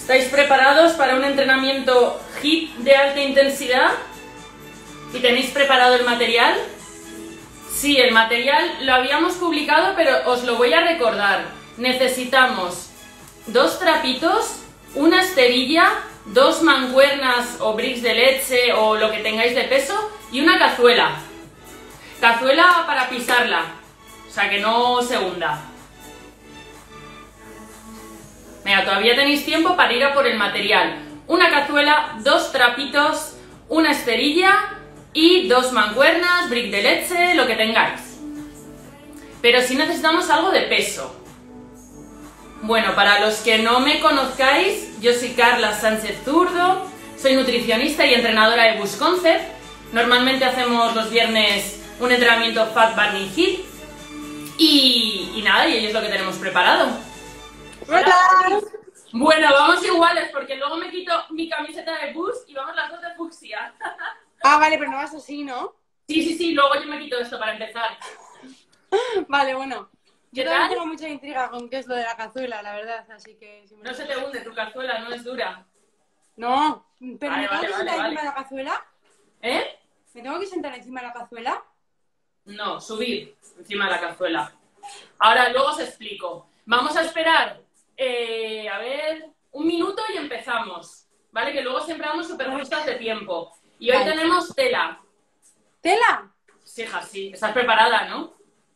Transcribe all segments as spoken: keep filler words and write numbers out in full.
¿Estáis preparados para un entrenamiento HIIT de alta intensidad? ¿Y tenéis preparado el material? Sí, el material lo habíamos publicado, pero os lo voy a recordar. Necesitamos dos trapitos, una esterilla, dos mancuernas o bricks de leche o lo que tengáis de peso y una cazuela. Cazuela para pisarla, o sea que no se hunda. Venga, todavía tenéis tiempo para ir a por el material. Una cazuela, dos trapitos, una esterilla y dos mancuernas, brick de leche, lo que tengáis. Pero sí necesitamos algo de peso. Bueno, para los que no me conozcáis, yo soy Carla Sánchez Zurdo, soy nutricionista y entrenadora de Bush Concept. Normalmente hacemos los viernes un entrenamiento Fat Burning HIIT. Y, y nada, y ello es lo que tenemos preparado. Hola. Bueno, vamos iguales porque luego me quito mi camiseta de Bush y vamos las dos de fucsia. Ah, vale, pero no vas así, ¿no? Sí, sí, sí, luego yo me quito esto para empezar. Vale, bueno. Yo ¿Qué también tal? tengo mucha intriga con qué es lo de la cazuela, la verdad, así que... Si me No lo- se te hunde tu cazuela, no es dura. No, pero Vale, ¿me tengo vale, que vale, sentar vale. encima de la cazuela? ¿Eh? ¿Me tengo que sentar encima de la cazuela? No, subir encima de la cazuela. Ahora, luego os explico. Vamos a esperar, eh, a ver, un minuto y empezamos. ¿Vale? Que luego siempre damos súper justas de tiempo. Y hoy Vale. tenemos tela. ¿Tela? Sí, hija, sí. Estás preparada, ¿no?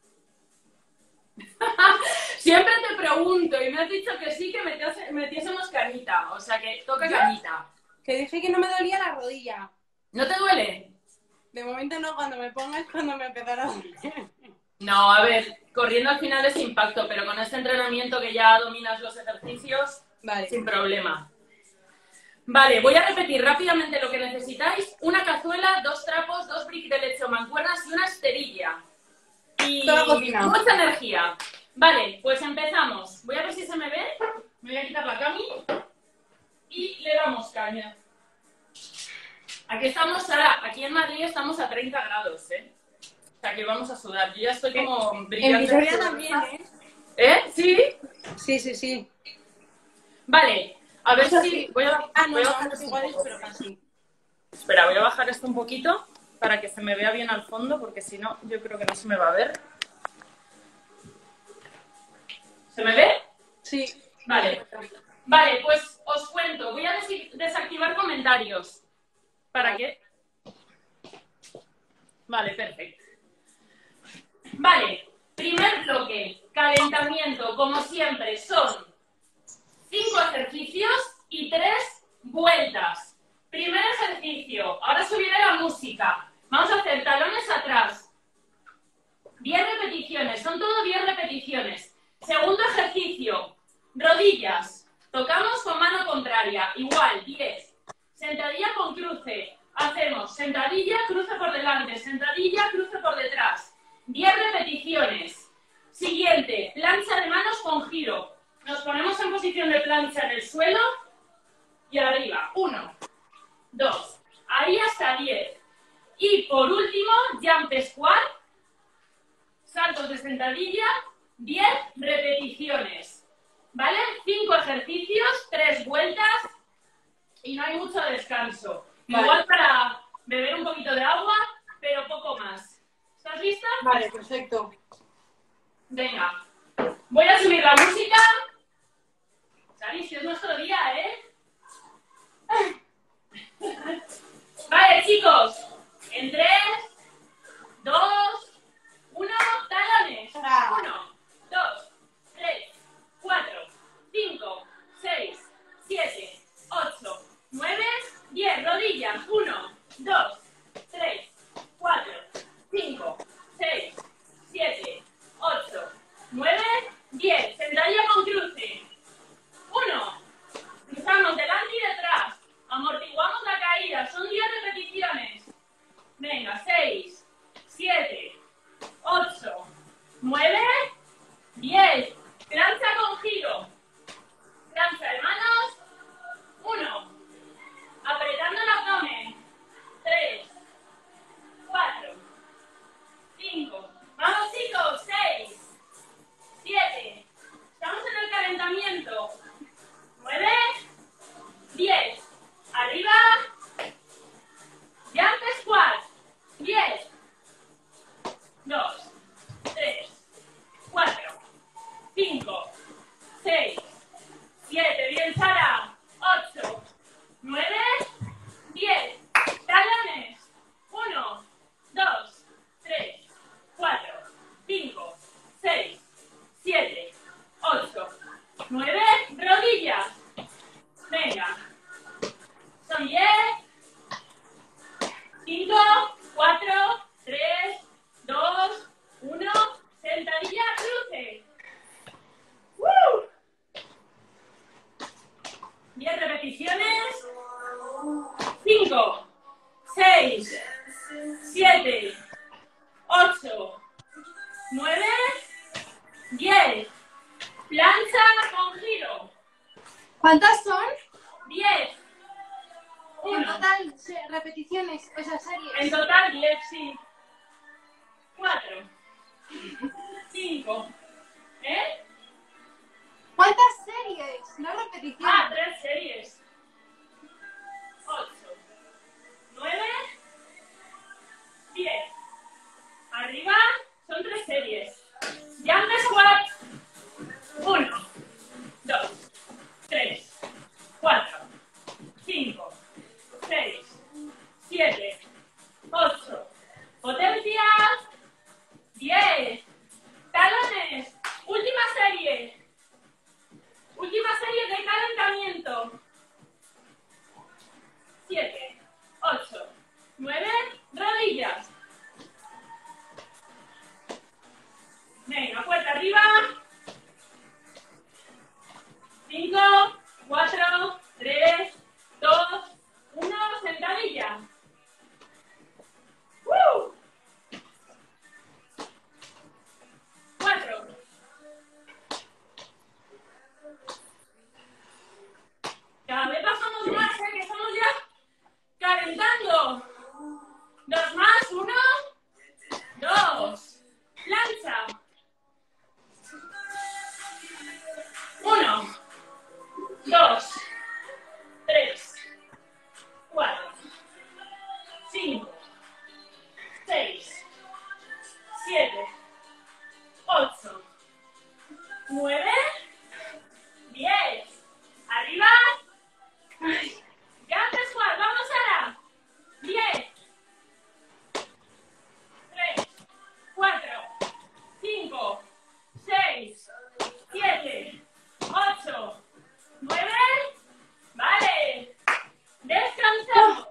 Siempre te pregunto y me has dicho que sí, que metiese- metiésemos cañita. O sea que toca ¿Yo? cañita. Que dije que no me dolía la rodilla. ¿No te duele? De momento no, cuando me pongas, cuando me empezará a doler. No, a ver, corriendo al final es impacto, pero con este entrenamiento que ya dominas los ejercicios, Vale. sin problema. Vale, voy a repetir rápidamente lo que necesitáis. Una cazuela, dos trapos, dos bricks de leche o mancuernas y una esterilla. Y Toda la cocina. mucha energía. Vale, pues empezamos. Voy a ver si se me ve. Me voy a quitar la cami y le damos caña. Aquí estamos, Sara, aquí en Madrid estamos a treinta grados, ¿eh? O sea que vamos a sudar. Yo ya estoy como En brillante. Vitoria también, ¿eh? ¿Eh? ¿Sí? Sí, sí, sí. Vale, a ver O sea, si... sí. Voy a, Ah, no, voy a no, bajar no esto un iguales, poco. pero casi. Espera, voy a bajar esto un poquito para que se me vea bien al fondo, porque si no, yo creo que no se me va a ver. ¿Se me ve? Sí. Vale. Vale, pues os cuento. Voy a des- desactivar comentarios. ¿Para qué? Vale, perfecto. Vale, primer bloque, calentamiento, como siempre, son cinco ejercicios y tres vueltas. Primer ejercicio, ahora subiré la música. Vamos a hacer talones atrás. diez repeticiones, son todo diez repeticiones. Segundo ejercicio, rodillas. Tocamos con mano contraria, igual, diez. Sentadilla con cruce. Hacemos sentadilla, cruce por delante, sentadilla, cruce por detrás. diez repeticiones. Siguiente, plancha de manos con giro. Nos ponemos en posición de plancha en el suelo y arriba. uno, dos, ahí hasta diez. Y por último, jump squat, saltos de sentadilla, diez repeticiones. ¿Vale? cinco ejercicios, tres vueltas y no hay mucho descanso. Vale. Igual para beber un poquito de agua, pero poco más. ¿Estás lista? Vale, perfecto. Venga. Voy a subir la música. ¿Sabéis que es nuestro día, eh? Vale, chicos. En tres, dos, uno, talones. uno, dos, tres, cuatro, cinco, seis, siete, ocho, nueve, diez. Rodillas. uno, dos, tres, cuatro, cinco, seis, siete, ocho, nueve, diez. Sentadilla con cruce. uno. Cruzamos delante y detrás. Amortiguamos la caída. Son diez repeticiones. Venga, seis, siete, ocho, nueve, diez. Plancha con giro. Plancha de manos. uno. Apretando el abdomen. tres, cuatro, cinco. Vamos, chicos. seis, siete. Estamos en seis, siete, bien Sara, ocho, nueve, diez, talones, uno, dos, tres, cuatro, cinco, seis, siete, ocho, nueve, rodillas, venga, son diez, cinco, cuatro, tres, dos, uno, sentadilla, cruce. ¡Woo! diez repeticiones. cinco, seis, siete, ocho, nueve, diez. Plancha con giro. ¿Cuántas son? diez. En uno. total, se- repeticiones, o sea, series. En total diez, sí. cuatro. cinco. ¿Eh? ¿Cuántas series? No repeticiones. Ah, tres series. ocho, nueve, diez. Arriba son tres series. Jump squat. uno, dos, tres, cuatro, cinco, seis, siete, ocho. Potencia. diez. Talones. Última serie. Última serie de calentamiento. siete, ocho, nueve, rodillas. Venga, fuerte arriba. cinco, cuatro, tres, dos, uno, sentadilla. ¡Woo! cuatro. Cada vez bajamos más, ¿eh? Que estamos ya calentando. Dos más, uno, dos. Plancha. Uno, dos, tres, cuatro, cinco, seis, siete, ocho, nueve, diez. Arriba. Jump squat. Vamos, Sara. diez. tres, cuatro, cinco, seis, siete, ocho, nueve. Vale. Descansamos.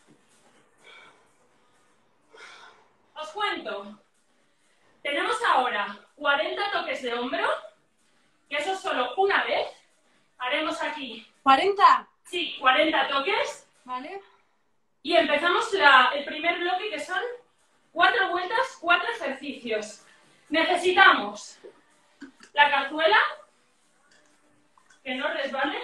Os cuento. Tenemos ahora cuarenta toques de hombro, que eso es solo una vez. Haremos aquí, ¿cuarenta? sí, cuarenta toques. ¿Vale? Y empezamos la, el primer bloque, que son cuatro vueltas, cuatro ejercicios. Necesitamos la cazuela, que no resbale.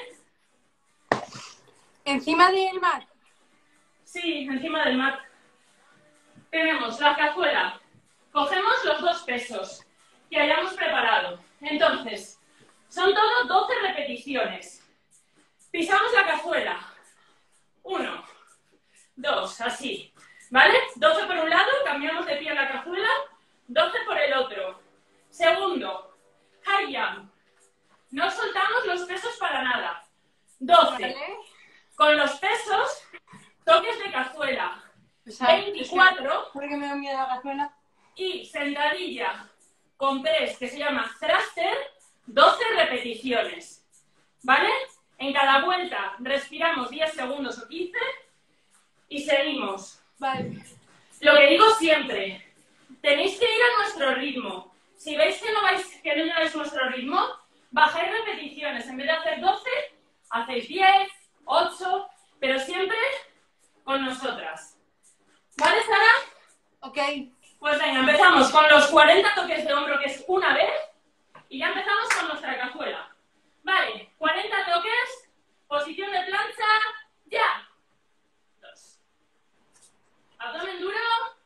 ¿Encima del mat? Sí, encima del mat. Tenemos la cazuela. Cogemos los dos pesos que hayamos preparado. Entonces, son todo doce repeticiones. Pisamos la cazuela. Uno, dos, así. ¿Vale? doce por un lado, cambiamos de pie en la cazuela. doce por el otro. Segundo, high jump. No soltamos los pesos para nada. doce. ¿Vale? Con los pesos, toques de cazuela. O sea, veinticuatro. ¿por qué me da miedo la cazuela? Y sentadilla con press, que se llama thruster, doce repeticiones. ¿Vale? En cada vuelta respiramos diez segundos o quince y seguimos. Vale. Lo que digo siempre, tenéis que ir a nuestro ritmo. Si veis que no vais, que no lleváis nuestro ritmo, bajáis repeticiones. En vez de hacer doce, hacéis diez, ocho, pero siempre con nosotras. ¿Vale, Sara? Ok. Pues venga, empezamos con los cuarenta toques de hombro, que es una vez, y ya empezamos con nuestra cazuela. Vale, cuarenta toques, posición de plancha, ya. Dos. Abdomen duro.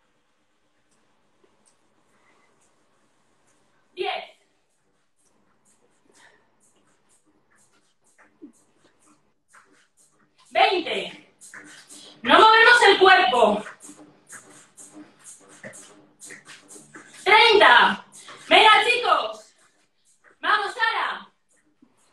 Diez. Veinte. No movemos el cuerpo. Treinta. Venga, chicos. Vamos, Sara.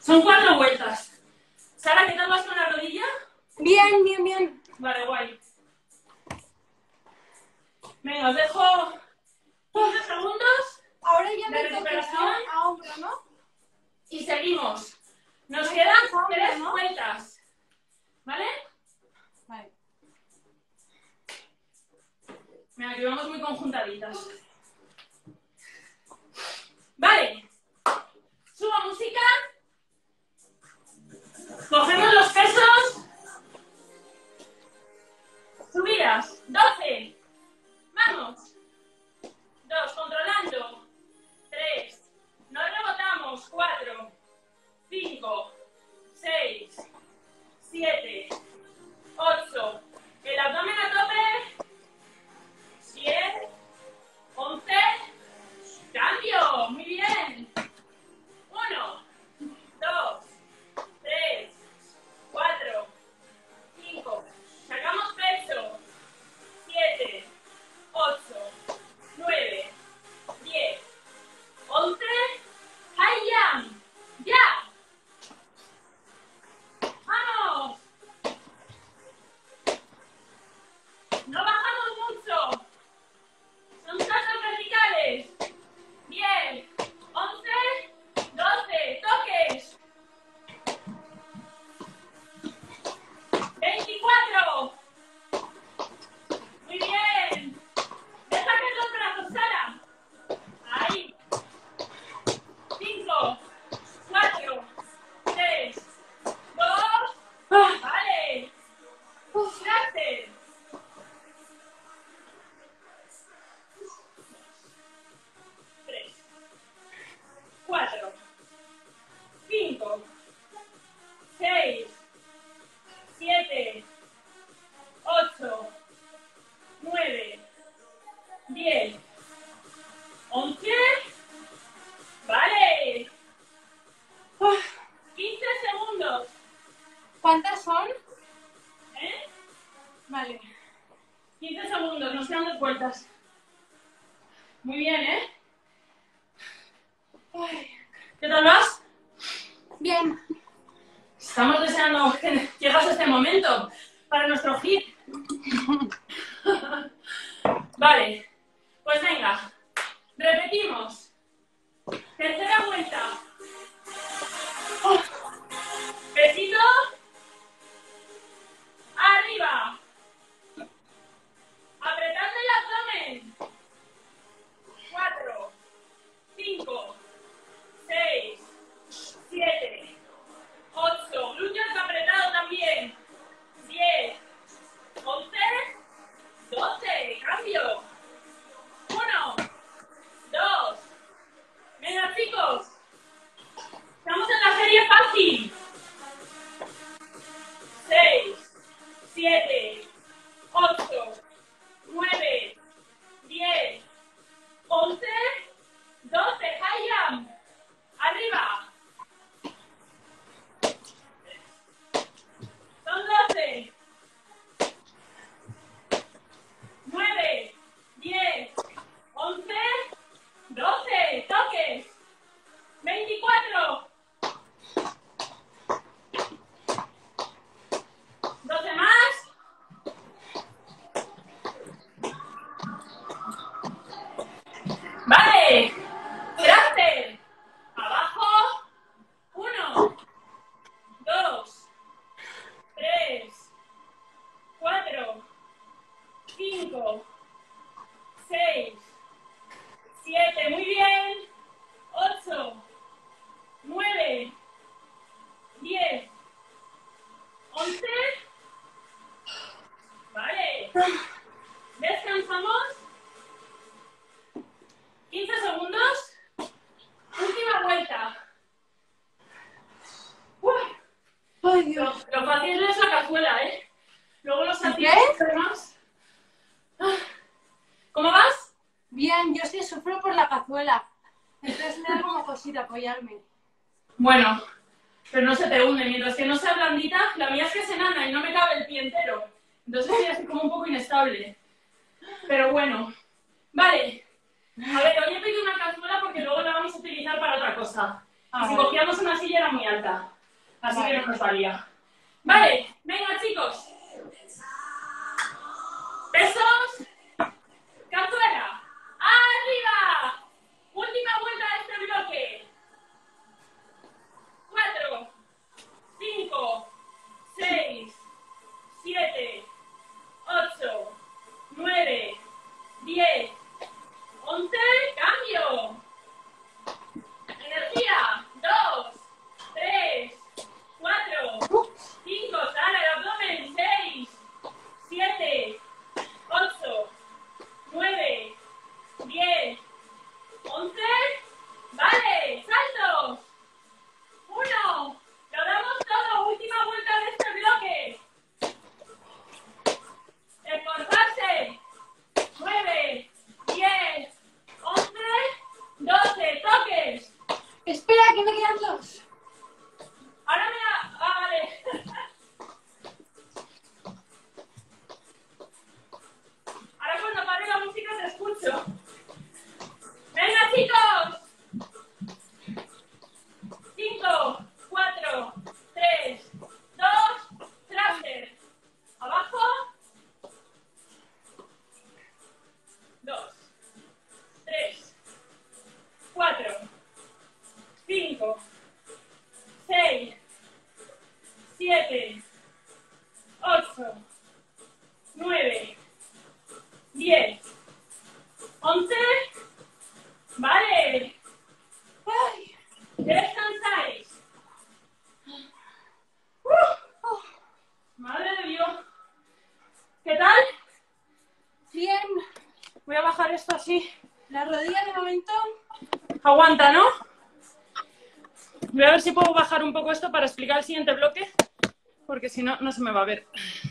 Son cuatro vueltas. Sara, ¿qué tal vas con la rodilla? Bien, bien, bien. Vale, guay. Venga, os dejo quince segundos Ahora ya de me toca recuperación a hombro, ¿no? y seguimos. Nos Ay, quedan por favor, tres ¿no? vueltas. ¿Vale? Vale. Venga, que vamos muy conjuntaditas. Vale. Subo música. Cogemos los pesos. Subidas. doce. Vamos. dos. Controlando. tres. No rebotamos. cuatro. cinco. seis. siete. ocho. El abdomen a tope. diez. once. Cambio. Muy bien. uno. dos. tres. cuatro. cinco. Sacamos peso. siete. ocho. nueve. diez. once. High jump. ¡Ya! ¡Vamos! No bajamos mucho. Son saltos verticales. diez. once. doce. Toques. veinticuatro. Muy bien. Deja caer los brazos, Sara. Ahí. cinco. cuatro. tres. dos. Vale. Gracias. tres. cuatro. cinco. seis. siete. ocho. nueve. diez. once. Vale. quince segundos. ¿Cuántas son? ¿Eh? Vale. quince segundos, nos quedan dos vueltas. Muy bien, ¿eh? Ay. ¿Qué tal vas? Bien. Estamos deseando que llegas a este momento para nuestro hit. Vale, pues venga, repetimos. Tercera vuelta. Besito. Arriba. Apretando el abdomen. Cuatro. Cinco. Seis. Siete. Ocho. Glúteos apretados también. Diez. Once. Doce. Cambio. Uno. Dos. Venga, chicos. Estamos en la serie fácil. Seis. Siete. Ocho. Nueve. Diez. Once. Doce. High jump. Arriba. Son doce. Nueve. Diez. Once. Doce. Toques. Veinticuatro. Doce más. Vale. Gracias. Abajo. Uno. Dos. Tres. Cuatro. Cinco. Seis. Siete. Muy bien. Ocho. Nueve. Diez. Once. Vale. Descansamos. quince segundos. Última vuelta. Uf. Ay, Lo, Dios. lo fácil es la cazuela, ¿eh? Luego los saltitos ¿Qué? externos. ¿Cómo vas? Bien, yo sí sufro por la cazuela. Entonces me da como cosita apoyarme. Bueno, pero no se te hunde. Mientras que no sea blandita, la mía es que es enana y no me cabe el pie entero. Entonces estoy así como un poco inestable. Pero bueno. Vale. A ver, hoy he pedido una cazuela porque luego la vamos a utilizar para otra cosa. Y si vale. cogíamos una silla era muy alta. Así Vale. que no nos valía. Vale, venga chicos. Pesos. Cazuela. ¡Arriba! Última vuelta de este bloque. Cuatro, cinco, seis, siete, ocho, nueve, diez, once. ¡Cambio! Energía. Dos, tres, cuatro, cinco. Sale el abdomen. Seis, siete, ocho, nueve, diez, once. Vale, saltos. Uno. Lo damos todo. Última vuelta de este bloque. Esforzarse. Nueve, diez, once, doce. Toques. Espera, que me quedan dos. Ahora me da... Ah, vale. Ahora cuando pare la música te escucho. ¡Venga, chicos! Cinco, cuatro, tres, dos, thruster. Abajo. Dos, tres, cuatro, cinco, seis, siete, ocho, nueve, diez, once. Vale. Ay. Descansáis. Uh, oh. Madre de Dios. ¿Qué tal? Bien. Voy a bajar esto así. La rodilla de momento. Aguanta, ¿no? Voy a ver si puedo bajar un poco esto para explicar el siguiente bloque, porque si no, no se me va a ver.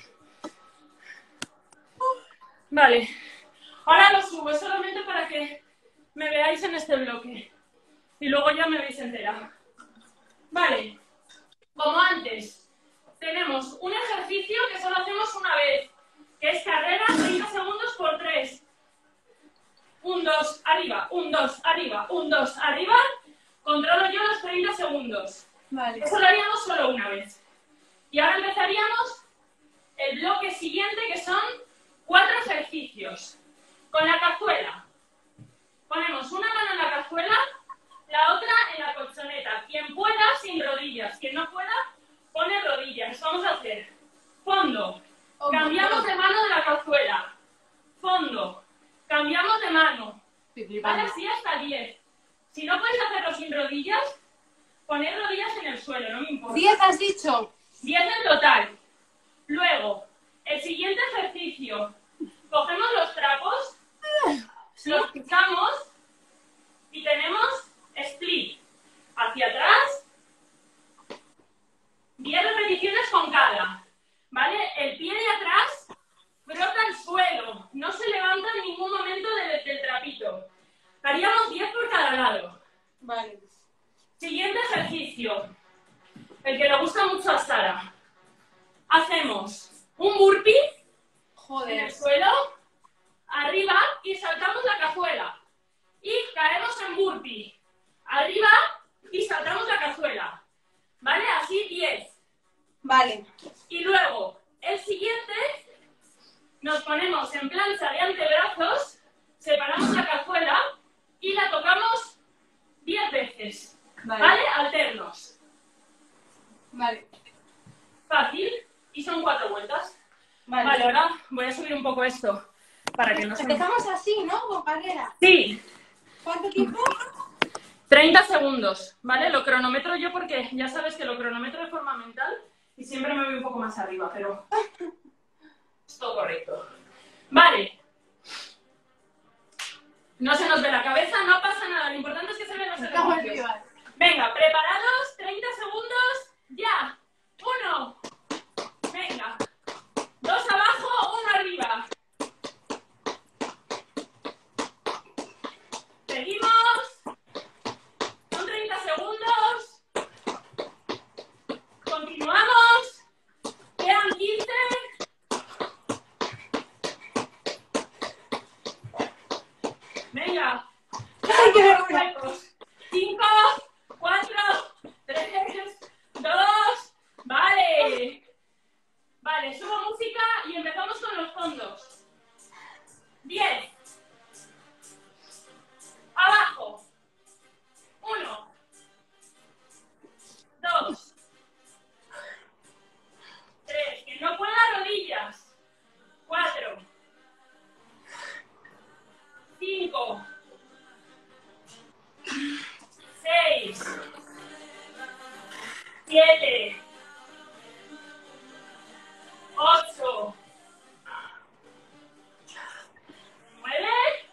Vale. Ahora lo subo, es solamente para que me veáis en este bloque. Y luego ya me veis entera. Vale. Como antes, tenemos un ejercicio que solo hacemos una vez, que es carrera treinta segundos por tres. Un, dos, arriba, un, dos, arriba, un, dos, arriba. Controlo yo los treinta segundos. Vale. Eso lo haríamos solo una vez. Y ahora empezaríamos el bloque siguiente, que son cuatro ejercicios. Con la cazuela. Ponemos una mano en la cazuela, la otra en la colchoneta. Quien pueda, sin rodillas. Quien no pueda, pone rodillas. Vamos a hacer fondo. Cambiamos de mano de la cazuela. Fondo. Cambiamos de mano. Vale, así hasta diez. Si no podéis hacerlo sin rodillas, poned rodillas en el suelo, no me importa. ¿Diez has dicho? diez en total. Luego, el siguiente ejercicio. Cogemos los trapos, los quitamos y tenemos split. Hacia atrás. diez repeticiones con cada. ¿Vale? El pie de atrás frota el suelo. No se levanta en ningún momento del, del trapito. Haríamos diez por cada lado. Vale. Siguiente ejercicio. El que le gusta mucho a Sara. Hacemos un burpee en Joder. el suelo, arriba, y saltamos la cazuela. Y caemos en burpee. Arriba y saltamos la cazuela. ¿Vale? Así diez. Vale. Y luego, el siguiente, nos ponemos en plancha de antebrazos, separamos la cazuela y la tocamos diez veces. Vale. ¿Vale? Alternos. Vale. Fácil. Y son cuatro vueltas. Vale. Vale, ahora voy a subir un poco esto para que no se me... Empezamos así, ¿no? Con carrera. Sí, ¿Cuánto tiempo? treinta segundos, ¿vale? Lo cronometro yo porque ya sabes que lo cronometro de forma mental y siempre me voy un poco más arriba, pero es todo correcto. Vale. No se nos ve la cabeza, no pasa nada. Lo importante es que se vean los Estamos ejercicios. vivas. Venga, ¿preparados? treinta segundos, ya. Uno. Venga. Dos abajo, uno arriba. Seguimos. Son treinta segundos. Continuamos. Quedan quince. Venga. Ay, qué vergüenza. cinco, cuatro, Vale, subo música y empezamos con los fondos. diez. Abajo. uno. dos. tres. Que no pueda rodillas. cuatro. cinco. seis. siete. ocho. nueve.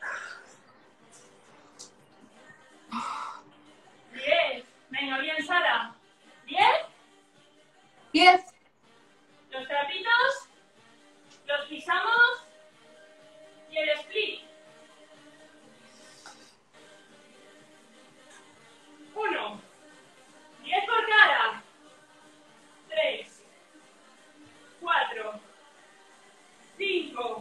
diez. Venga, bien, Sara. diez. diez. Los trapitos los pisamos y el split. uno. diez por cara. tres. cuatro. cinco.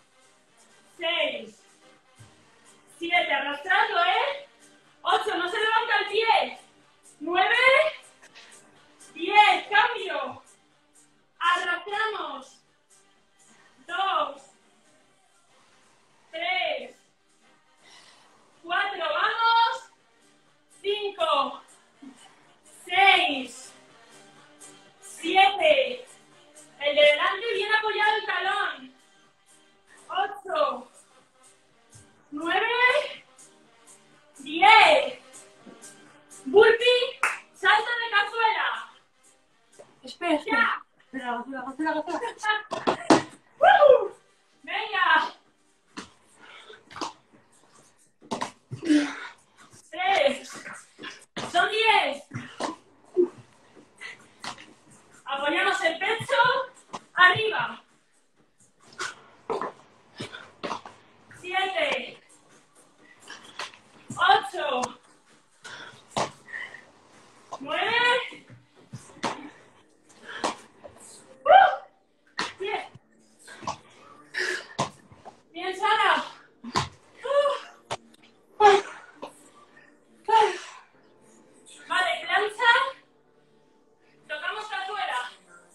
seis. siete. Arrastrando, ¿eh? ocho. No se levanta el pie. nueve. diez. Cambio. Arrastramos. dos. tres. cuatro. Vamos. cinco. seis. siete. El de delante bien apoyado el talón. ocho. nueve. diez. Burpee. Salto de cazuela. Espera, espera. Ya. Espera, cazuela, cazuela, cazuela. ¡Woo! Venga. tres. Son diez. Apoyamos el pecho arriba. siete. ocho. nueve. diez. Bien, Sara. Vale, plancha. Tocamos cazuela.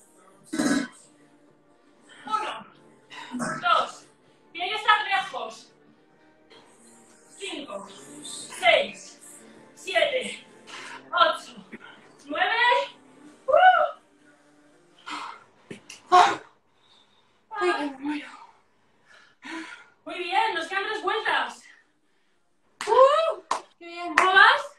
Uno. Dos. Tiene que estar lejos. Cinco. Seis. Siete. Ocho. Nueve. ¡Uh! Ay, que me muero. Muy bien, nos quedan tres vueltas. ¡Uh! ¡Qué bien! ¿Cómo vas?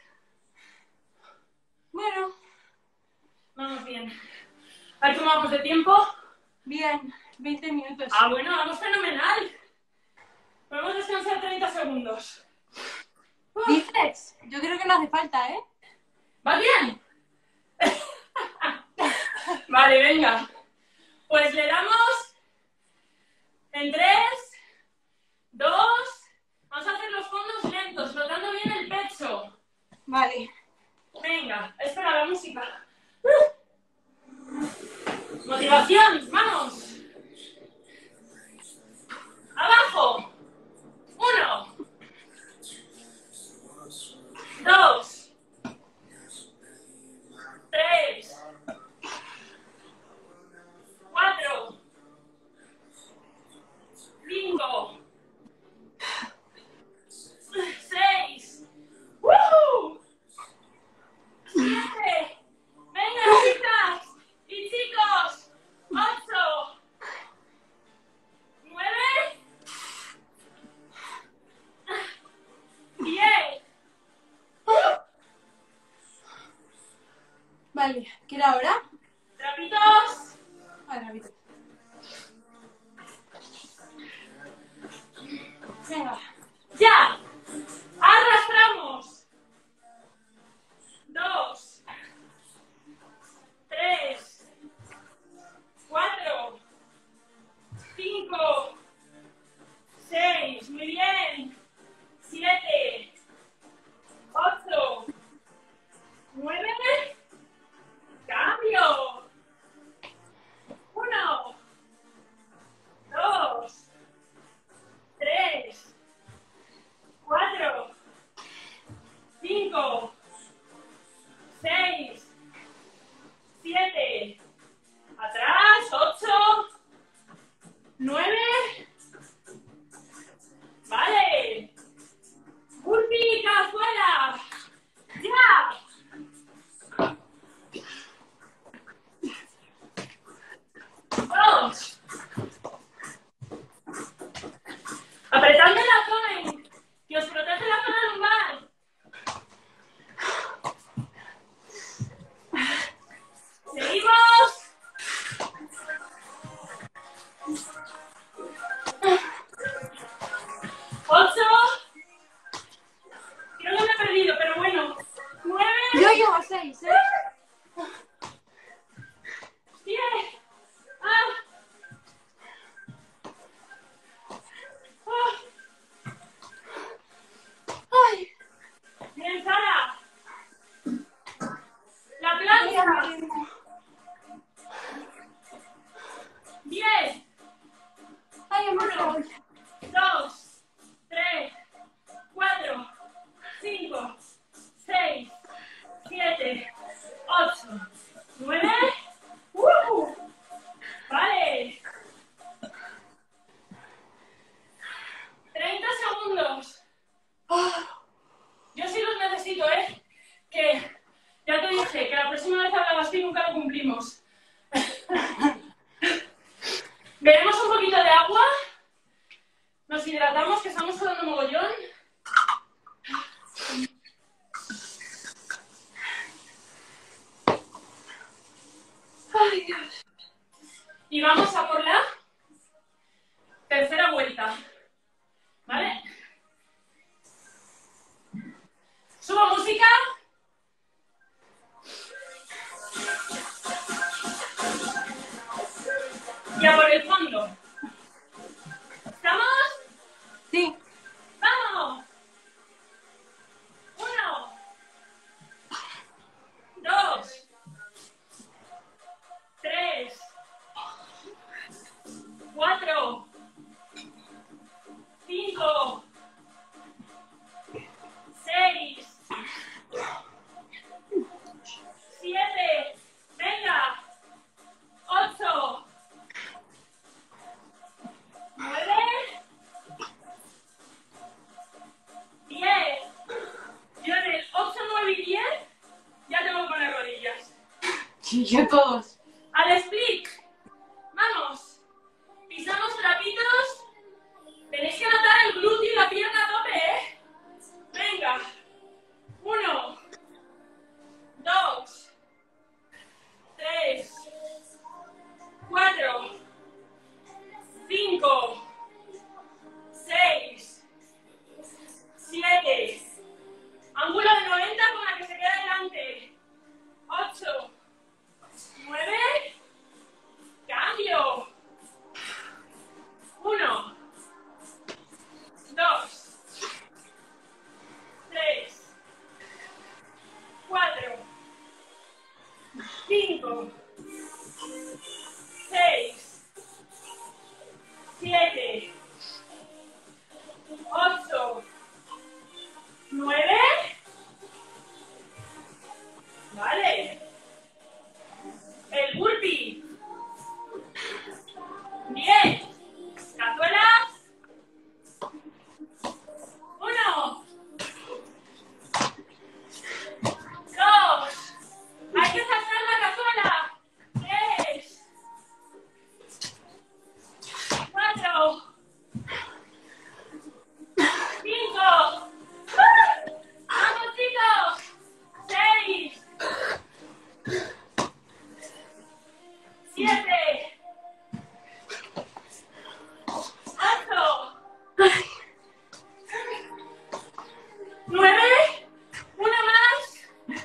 Bueno, Vamos bien. A ver cómo vamos de tiempo. bien. veinte minutos. Ah, bueno, vamos fenomenal. Podemos descansar treinta segundos. Uf. ¿Dices? Yo creo que no hace falta, ¿eh? ¿Va bien? Vale, venga. Pues le damos en tres, dos, vamos a hacer los fondos lentos, flotando bien el pecho. Vale. Venga, espera la música. Motivación, vamos. Abajo. Uno. Dos. Tres. Cuatro. Cinco. Seis. ¡Woo! Siete. Venga, chicas y chicos. Ocho. Nueve. Diez. Vale. ¿Qué era ahora? Trapitos. Vale, rápido. Venga. Ya. Arrastramos. Dos. Tres. Cuatro. Cinco. Seis. Muy bien. Siete. Ocho. Nueve. Cambio. Y vamos a por la tercera vuelta. ¿Vale? Subo música. Y a por el fondo. ¿Estamos? Sí. ¡Vamos! Uno. Dos. Tres. Cuatro. Cinco. Seis. Siete. Venga. Ocho. Nueve. Diez. Yo en el ocho, nueve y diez ya tengo que poner rodillas. Sí, yo todos. Al split. Vamos. Pisamos trapitos. Tenéis que notar el glúteo y la pierna a tope, ¿eh? Venga. Uno. Dos. Tres. Cuatro. Cinco. Seis. Siete. Ángulo de noventa con la que se queda delante. Ocho. Nueve. Cambio. Uno. Dos. Tres. Cuatro. Cinco. Seis. Siete. Ocho. Nueve. Vale. El burpee. Diez. Cazuela. Uno. Dos. Hay que sacar la cazuela. Tres. Cuatro. Cinco. ¡Vamos, chicos! Seis. Siete. Ocho. Nueve. Una más.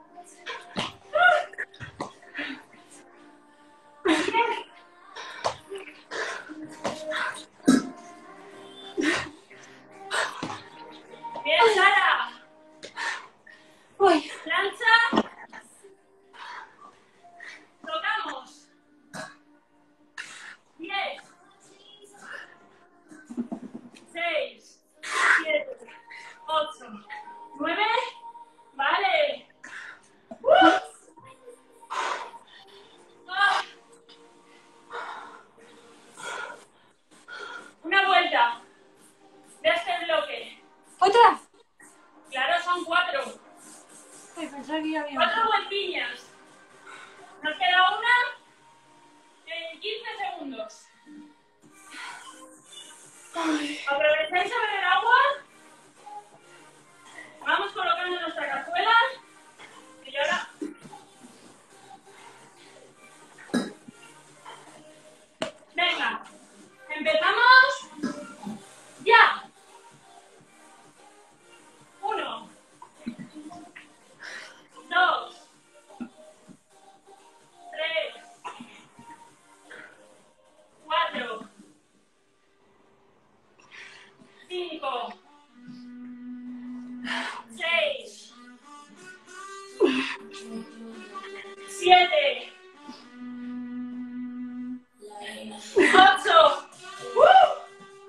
Bien, Sara. Uy. Plancha. Tocamos. Diez. Seis. Siete. Ocho. Nueve. Vale. ¡Uh! Ah. Una vuelta de este bloque. ¿Otra? Claro, son cuatro. Uy, pensaba que ya había Cuatro otra. vueltillas. Nos queda una en quince segundos. Aprovecháis a beber agua. Vamos colocando nuestra cazuela. Y ahora. Venga. Empezamos. Ya. Uno. Dos. Tres. Cuatro. Cinco. Seis. Siete. Ocho. ¡Uh!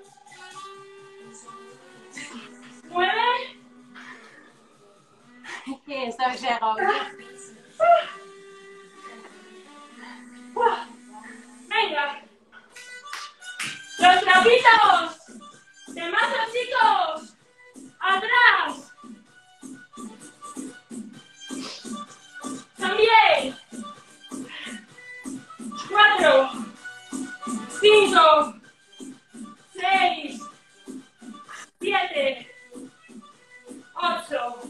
Nueve. Que esta vez se ha llegado bien. Venga. Los trapitos. De mazo, chicos. Atrás. También. Cuatro. Cinco. Seis. Siete. Ocho.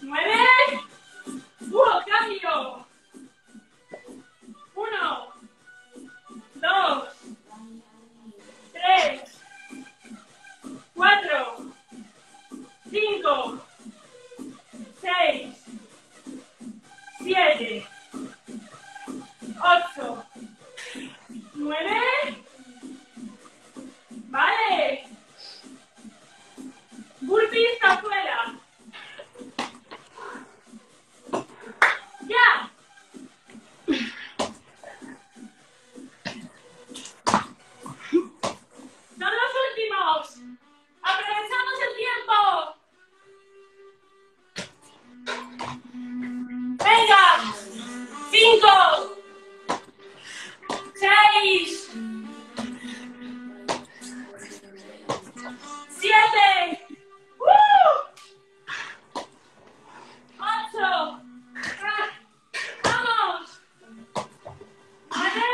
Nueve. ¡Uh! ¡Cambio! Uno. seis, siete, ¡uh! ocho, ah, vamos, ¿vale?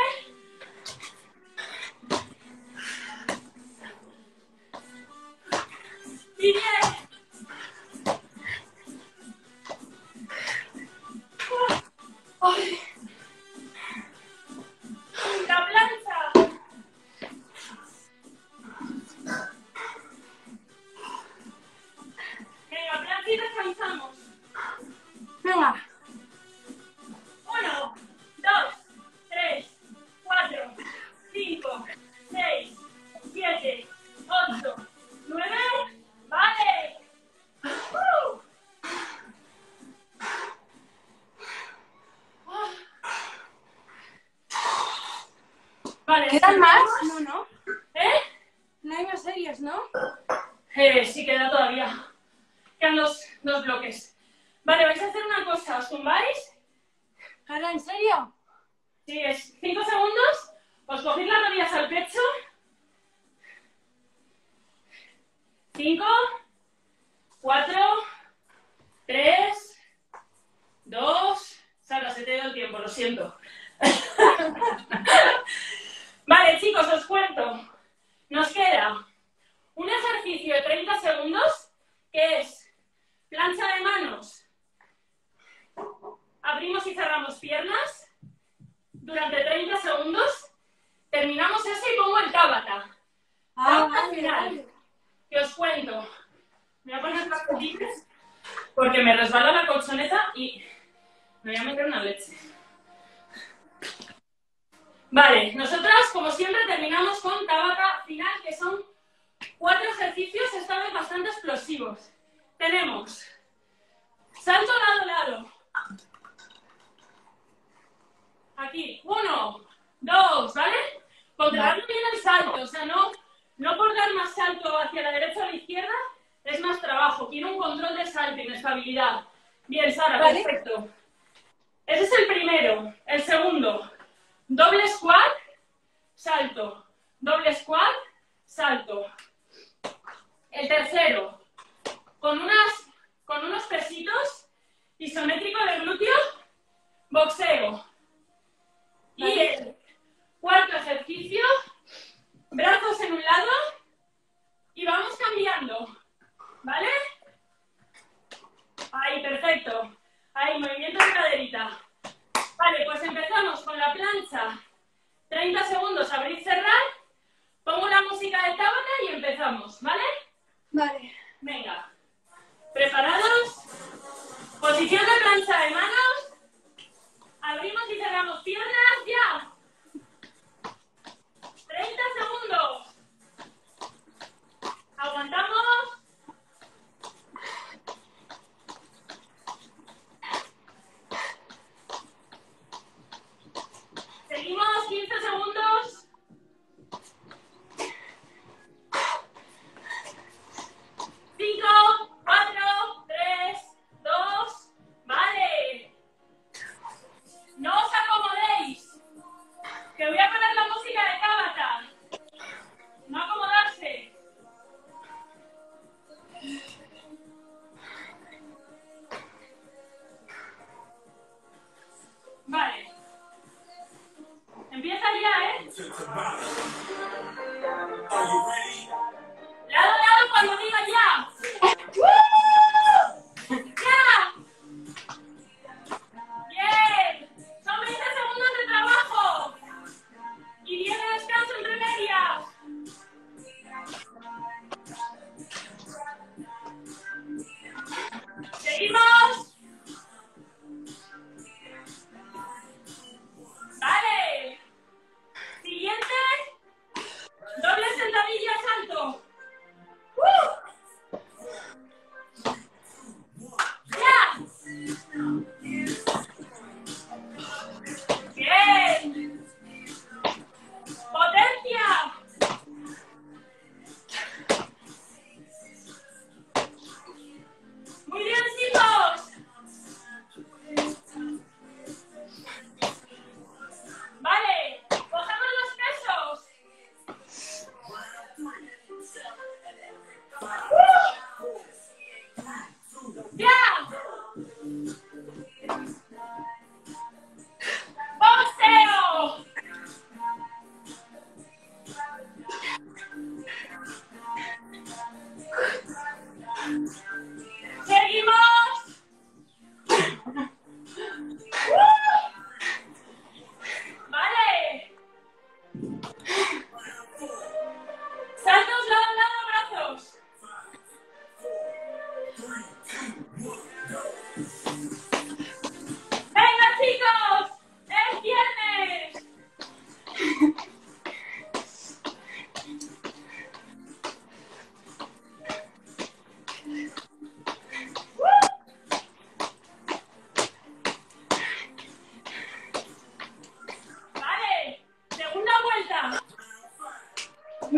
Y diez. Ay, La plancha. Venga, plancha y descansamos. venga. Uno, dos, tres, cuatro, cinco, seis, siete, ocho, nueve. ¡Vale! ¡Uh! Vale. ¿Quedan más? No, no. ¿Eh? No hay más series, ¿no? Eh, sí, queda todavía. Quedan dos, dos bloques. Vale, vais a hacer una cosa. ¿Os tumbáis? ¿Ahora en serio? Sí, es cinco segundos. Os cogéis las rodillas al pecho. Cinco, cuatro, tres, dos. Sara, se te ha ido el tiempo, lo siento. Vale, chicos, os cuento. Nos queda un ejercicio de treinta segundos que es plancha de manos. Abrimos y cerramos piernas durante treinta segundos. Terminamos eso y pongo el Tabata. Ah, Tabata vale, final. vale. Que os cuento. Me voy a poner las cotillas porque me resbala la colchoneta y me voy a meter una leche. Vale, nosotras, como siempre, terminamos con Tabata final, que son cuatro ejercicios, esta vez bastante explosivos. Tenemos salto lado-lado. Aquí, uno, dos, ¿vale? Controlando bien el salto, o sea, no, no por dar más salto hacia la derecha o la izquierda, es más trabajo. Quiero un control de salto, inestabilidad. Bien, Sara, Vale. perfecto. Ese es el primero. El segundo, doble squat, salto. Doble squat, salto. El tercero, con, unas, con unos pesitos, isométrico de glúteo, boxeo. Y Vale. el cuarto ejercicio, brazos en un lado y vamos cambiando, ¿vale? Ahí, perfecto. Ahí, movimiento de caderita. Vale, pues empezamos con la plancha. treinta segundos, abrir, cerrar. Pongo la música de Tabata y empezamos, ¿vale? Vale. Venga. ¿Preparados? Posición de plancha de manos. Abrimos y cerramos piernas, ya. treinta segundos. Aguantamos. Seguimos quince segundos. cinco, cuatro, tres, dos, vale. No os acomodéis, que voy a poner la música de Tabata. No acomodarse. Vale. Empieza ya, ¿eh? Lado a lado cuando diga ya. ¡Ya! Bien. Son veinte segundos de trabajo. Y diez de descanso entre medias. Seguimos. Vale. Siguiente.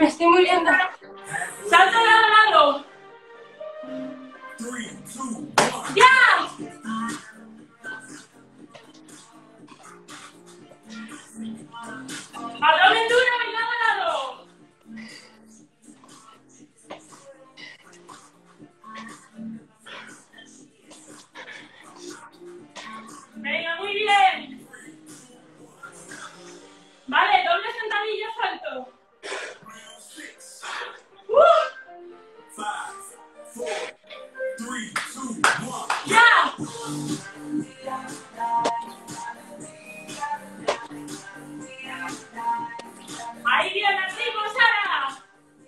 Me estoy muriendo. ¡Salto de lado a lado! ¡Ya! ¡Abdomen duro y lado a lado! Venga, muy bien. Vale, doble sentadilla, salto. ¡Uh! ¡Ya! Ahí viene, arriba, Sara.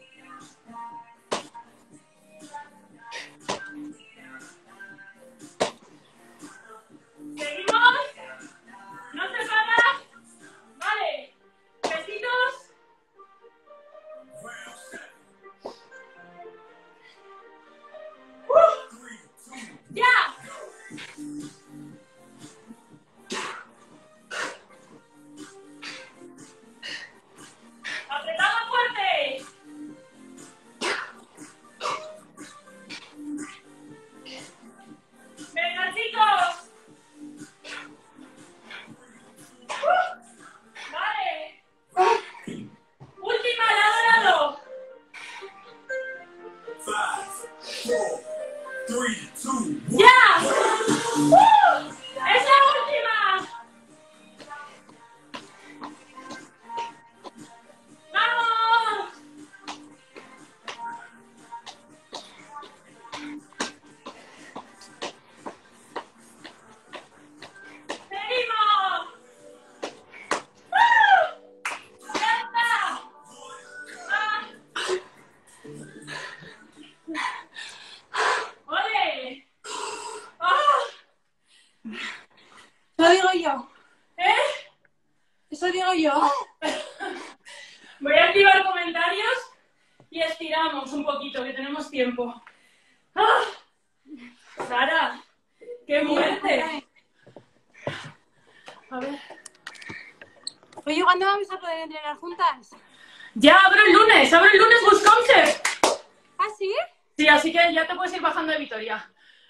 Seguimos. No se para. Vale. Besitos. ¡Uh! ¡Ya! ¡Apretamos fuerte! ¡Venga, chicos! ¡Uh! ¡Vale! ¡Última, lado a lado! ¡Ya! ¡Uh! ¡Es la última! ¡Vamos! ¡Seguimos! ¡Uh! ¡Ya está! ¡Ah! ¡Ole! ¡Ah! Eso digo yo. ¿Eh? Eso digo yo. Voy a activar comentarios y estiramos un poquito, que tenemos tiempo. ¡Ah! Sara, ¡qué muerte! A ver. Oye, ¿cuándo vamos a poder entrenar juntas? Ya, abro el lunes, abro el lunes Busconce. ¿Ah, sí? Sí, así que ya te puedes ir bajando de Vitoria.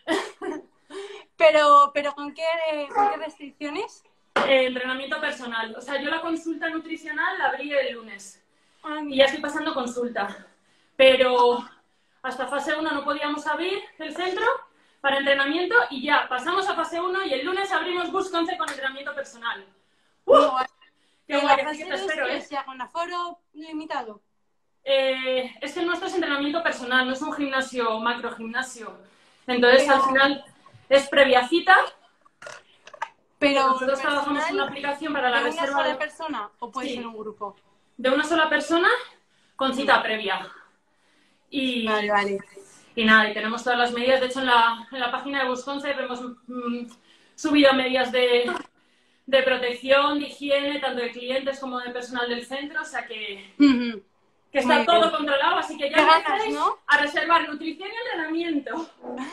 Pero, pero ¿con qué, con qué restricciones? Eh, entrenamiento personal. O sea, yo la consulta nutricional la abrí el lunes. Ah, Y ya estoy pasando consulta. Pero hasta fase uno no podíamos abrir el centro para entrenamiento y ya pasamos a fase uno y el lunes abrimos Busconce con entrenamiento personal. ¡Uh! Igual. ¡Qué ¿Y guay! la Así que te fase dos espero, que ¿eh? sea con aforo limitado? Eh, es que el nuestro es entrenamiento personal, no es un gimnasio, macro gimnasio. Entonces, Pero- al final, es previa cita. Pero Nosotros trabajamos personal, una aplicación para la ¿de una reserva sola de, persona o puede Sí. ser un grupo? de una sola persona con cita previa. Y, Vale, vale. y nada, y tenemos todas las medidas. De hecho, en la, en la página de Busconce hemos mm, subido medidas de, de protección, de higiene, tanto de clientes como de personal del centro. O sea que, Ujú. que está Muy todo bien. controlado. Así que ya Qué ganas, empezáis ¿no? a reservar nutrición y entrenamiento.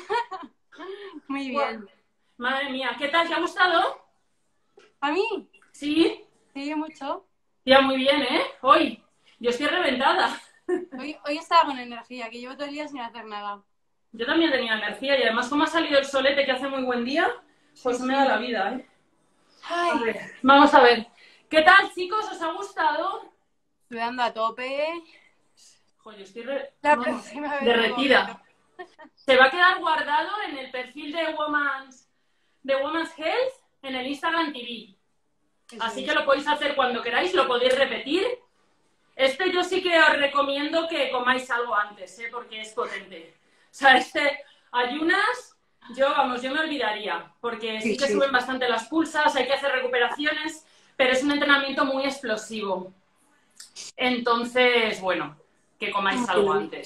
Muy bien. Madre mía, ¿qué tal? ¿Te ha gustado? ¿A mí? Sí, Sí, mucho. ya muy bien, ¿eh? Hoy, yo estoy reventada. Hoy, hoy estaba con energía, que llevo todo el día sin hacer nada. Yo también tenía energía y además como ha salido el solete que hace muy buen día, pues Sí, me sí. da la vida, ¿eh? A Ay, ver, vamos a ver. ¿Qué tal, chicos? ¿Os ha gustado? sudando a tope. Joder, yo estoy re- La vamos, próxima vez derretida. Se va a quedar guardado en el perfil de Woman's, de Woman's Health en el Instagram T V. Eso Así es. que lo podéis hacer cuando queráis, lo podéis repetir. Este yo sí que os recomiendo que comáis algo antes, ¿eh? Porque es potente. O sea, este ayunas, yo, vamos, yo me olvidaría, porque sí Sí, que sí. suben bastante las pulsas, hay que hacer recuperaciones, pero es un entrenamiento muy explosivo. Entonces, bueno, que comáis algo antes.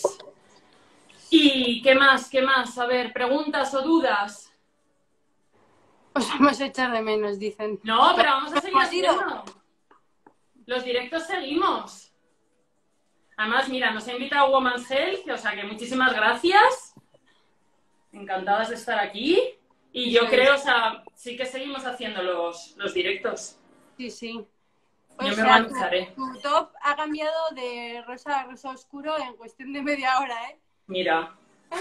¿Y qué más? ¿Qué más? A ver, preguntas o dudas. Os vamos a echar de menos, dicen. No, pero vamos a seguir ¿Hemos ido? haciendo. Los directos seguimos. Además, mira, nos ha invitado Woman's Health, o sea que muchísimas gracias. Encantadas de estar aquí. Y yo Sí. creo, o sea, sí que seguimos haciendo los, los directos. Sí, sí. O Yo me sea, organizaré. tu, tu top ha cambiado de rosa a rosa oscuro en cuestión de media hora, ¿eh? Mira.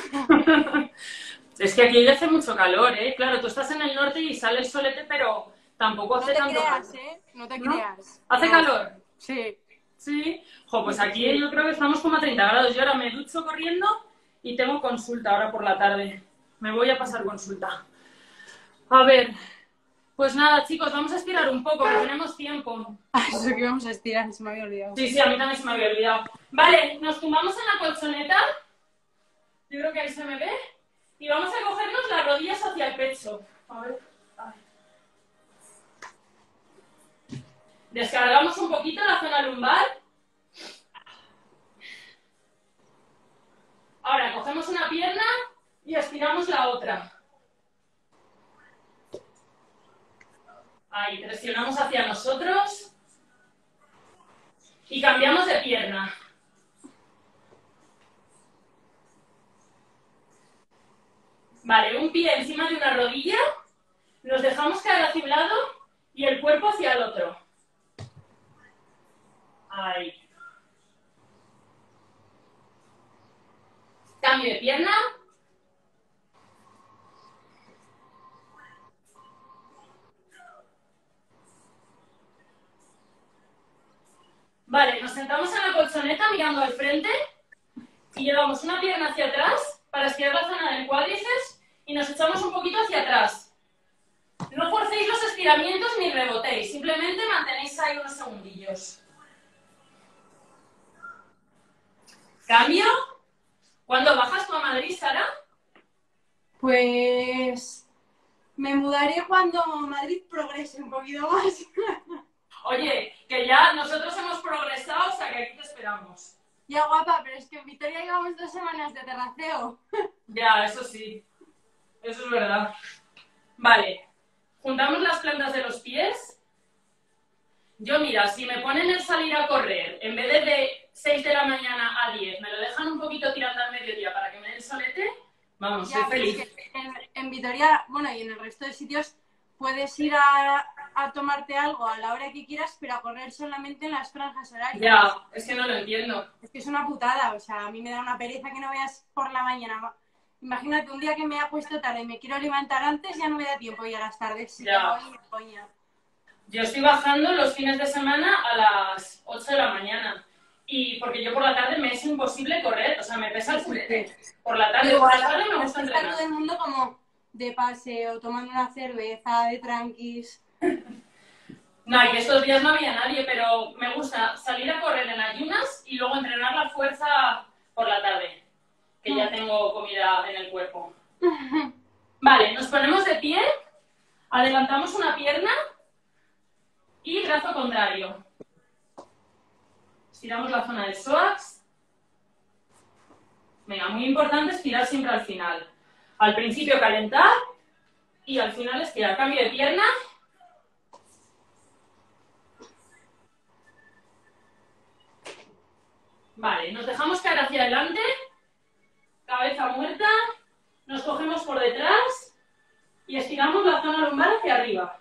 Es que aquí hace mucho calor, ¿eh? Claro, tú estás en el norte y sale el solete, pero tampoco No hace te tanto creas, calor. ¿eh? No te ¿No? creas. ¿Hace No. calor? Sí. Sí. Jo, pues aquí Sí. yo creo que estamos como a treinta grados. Yo ahora me ducho corriendo y tengo consulta ahora por la tarde. Me voy a pasar consulta. A ver, pues nada, chicos, vamos a estirar un poco, que tenemos tiempo. Ah, eso que vamos a estirar, se me había olvidado. Sí, sí, a mí también se me había olvidado. Vale, nos tumbamos en la colchoneta. Yo creo que ahí se me ve. Y vamos a cogernos las rodillas hacia el pecho. A ver. Ay. Descargamos un poquito la zona lumbar. Ahora cogemos una pierna y estiramos la otra. Ahí, presionamos hacia nosotros. Y cambiamos de pierna. Vale, un pie encima de una rodilla. Nos dejamos caer hacia un lado y el cuerpo hacia el otro. Ahí. Cambio de pierna. Vale, nos sentamos en la colchoneta mirando al frente y llevamos una pierna hacia atrás para estirar la zona del cuádriceps y nos echamos un poquito hacia atrás. No forcéis los estiramientos ni rebotéis, simplemente mantenéis ahí unos segundillos. Cambio. ¿Cuándo bajas tú a Madrid, Sara? Pues me mudaré cuando Madrid progrese un poquito más. Oye, que ya nosotros hemos progresado, o sea que aquí te esperamos. Ya, guapa, pero es que en Vitoria llevamos dos semanas de terraceo. Ya, eso sí. Eso es verdad. Vale. Juntamos las plantas de los pies. Yo, mira, si me ponen el salir a correr, en vez de de seis de la mañana a diez, me lo dejan un poquito tirando al mediodía para que me dé el solete, vamos, Ya, soy pero es feliz. que en, en Vitoria, bueno, y en el resto de sitios puedes ir a, a tomarte algo a la hora que quieras, pero a correr solamente en las franjas horarias. Ya, es que no lo entiendo. Es que es una putada, o sea, a mí me da una pereza que no veas por la mañana. Imagínate, un día que me he puesto tarde y me quiero levantar antes, ya no me da tiempo y a las tardes sí que Ya. voy y me coña. Yo estoy bajando los fines de semana a las ocho de la mañana. Y porque yo por la tarde me es imposible correr, o sea, me pesa el fulete. Por la tarde, Pero por la igual, tarde me es gusta que está entrenar. todo el mundo como de paseo, tomando una cerveza, de tranquis. No, y que estos días no había nadie, pero me gusta salir a correr en ayunas y luego entrenar la fuerza por la tarde, que ya tengo comida en el cuerpo. Vale, nos ponemos de pie, adelantamos una pierna y brazo contrario. Estiramos la zona del psoas. Venga, muy importante estirar siempre al final. Al principio calentar y al final estirar. Cambio de pierna. Vale, nos dejamos caer hacia adelante, cabeza muerta, nos cogemos por detrás y estiramos la zona lumbar hacia arriba.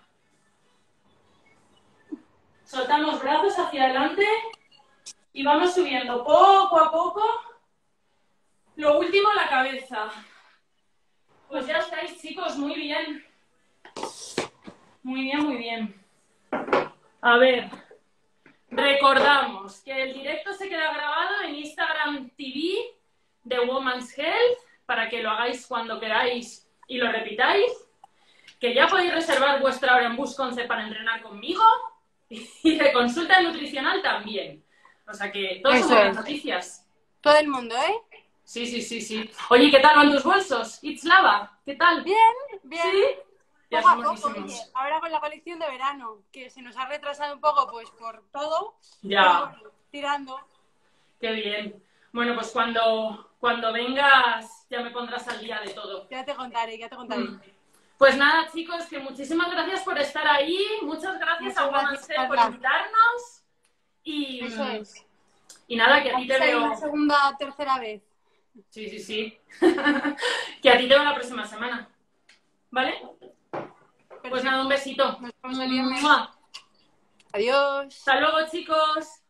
Soltamos brazos hacia adelante y vamos subiendo poco a poco. Lo último, la cabeza. Pues ya estáis, chicos, muy bien. Muy bien, muy bien. A ver, recordamos que el directo se queda grabado en Instagram T V de Women's Health para que lo hagáis cuando queráis y lo repitáis. Que ya podéis reservar vuestra hora en Busconce para entrenar conmigo y de consulta nutricional también. O sea que todas son Eso buenas es. noticias. Todo el mundo, ¿eh? Sí, sí, sí, sí. Oye, ¿qué tal van tus bolsos? Itzlava, ¿qué tal? Bien, bien. ¿Sí? Ya Poco a son poco, buenísimos. oye. Ahora con la colección de verano, que se nos ha retrasado un poco, pues por todo. Ya. Pero bueno, tirando. Qué bien. Bueno, pues cuando, cuando vengas ya me pondrás al día de todo. Ya te contaré, ya te contaré. Mm. Pues nada, chicos, que muchísimas gracias por estar ahí. Muchas gracias Muchas a Women's gracias, Health por Carla. invitarnos. Y, Eso es. y nada, que a ti te Vamos a ir veo... una segunda, tercera vez. Sí, sí, sí. Que a ti te veo la próxima semana. ¿Vale? Pues nada, un besito. Nos vemos el viernes. ¡Mua! Adiós. Hasta luego, chicos.